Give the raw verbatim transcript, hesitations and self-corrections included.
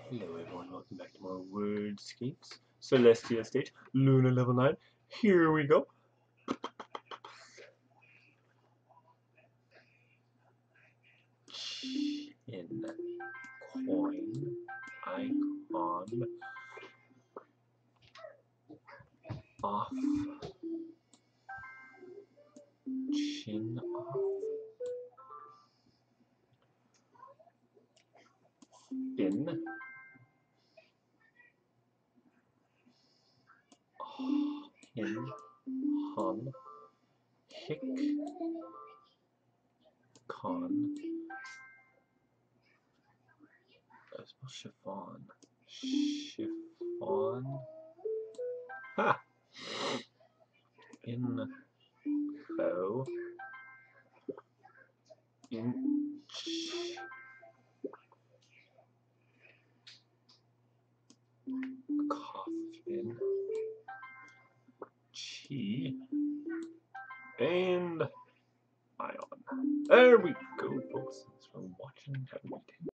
Hello everyone, welcome back to more Wordscapes. Celestia stage, Luna level nine. Here we go. Chin, coin, icon, off, chin off, in, in, hon, hick, con, I suppose chiffon, chiffon, ha, in, fo, inch, coffin, chi, and ion. There we go, folks. Thanks for watching. Have a good day.